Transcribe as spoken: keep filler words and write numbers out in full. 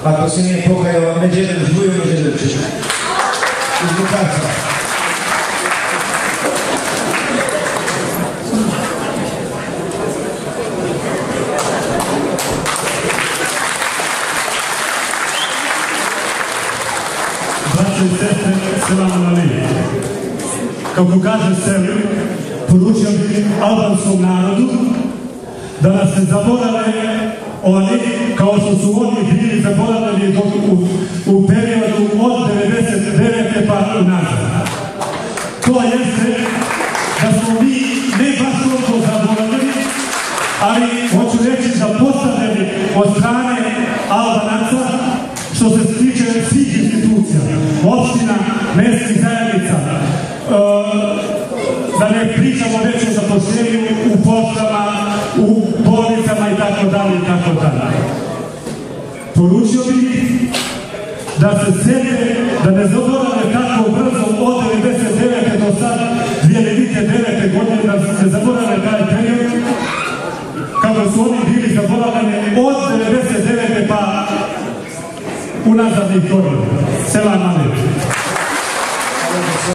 ako se nije pokajao Međedović, Vujo Međedović. Iz Lukaca. Braće i sestre, selam alejkum. Kako kaže Selim, poručio bih albanskom narodu da nas ne zaborave oni, kao što su oni bili zaboravljeni u, u periodu od devedeset devete pa nazad. To jeste da smo mi ne baš toliko zaboravljeni, ali hoću reći da postavljeni od strane Albanaca, što se tiče svih institucija, opština, mestnih zajednica, da ne pričamo već o zapošljenju u poštama, u bolnicama i tako dalje i tako dalje. Poručio bih da se sjete, da ne zaborave tako brzo od devedeset devete do sad, dvije hiljade devete godine, da se zaborave taj period, kako su oni bili zaboravljeni od devedeset devete pa unazadnih godina. Selam alejkum.